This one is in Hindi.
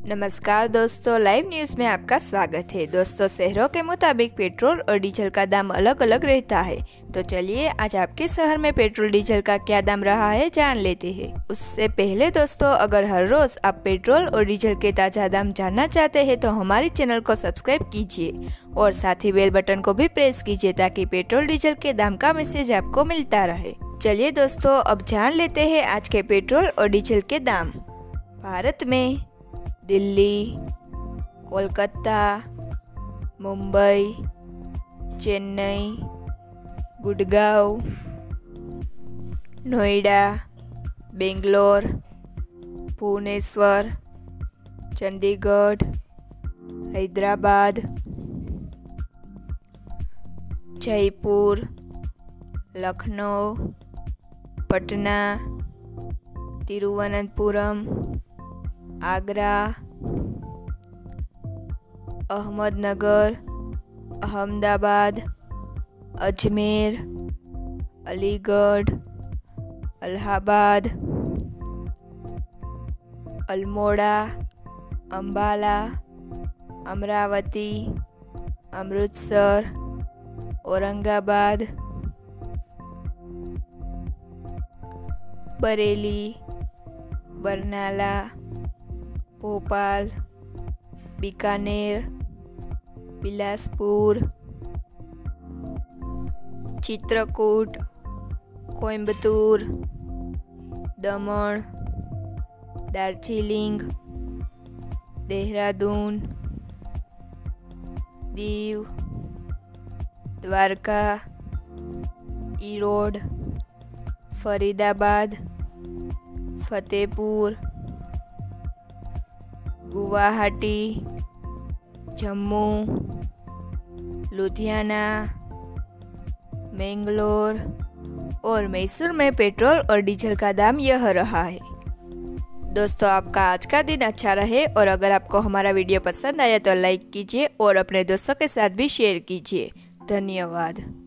नमस्कार दोस्तों, लाइव न्यूज़ में आपका स्वागत है। दोस्तों, शहरों के मुताबिक पेट्रोल और डीजल का दाम अलग अलग रहता है। तो चलिए आज आपके शहर में पेट्रोल डीजल का क्या दाम रहा है जान लेते हैं। उससे पहले दोस्तों, अगर हर रोज आप पेट्रोल और डीजल के ताज़ा दाम जानना चाहते हैं तो हमारे चैनल को सब्सक्राइब कीजिए और साथ ही बेल बटन को भी प्रेस कीजिए ताकि पेट्रोल डीजल के दाम का मैसेज आपको मिलता रहे। चलिए दोस्तों, अब जान लेते हैं आज के पेट्रोल और डीजल के दाम। भारत में दिल्ली, कोलकाता, मुंबई, चेन्नई, गुड़गांव, नोएडा, बेंगलोर, भुवनेश्वर, चंडीगढ़, हैदराबाद, जयपुर, लखनऊ, पटना, तिरुवनंतपुरम, आगरा, अहमदनगर, अहमदाबाद, अजमेर, अलीगढ़, इलाहाबाद, अल्मोड़ा, अंबाला, अमरावती, अमृतसर, औरंगाबाद, बरेली, बरनाला, भोपाल, बीकानेर, बिलासपुर, चित्रकूट, कोयम्बतूर, दमन, दार्जिलिंग, देहरादून, दीव, द्वारका, ईरोड, फरीदाबाद, फतेहपुर, गुवाहाटी, जम्मू, लुधियाना, मैंगलोर और मैसूर में पेट्रोल और डीजल का दाम यह रहा है। दोस्तों, आपका आज का दिन अच्छा रहे और अगर आपको हमारा वीडियो पसंद आया तो लाइक कीजिए और अपने दोस्तों के साथ भी शेयर कीजिए। धन्यवाद।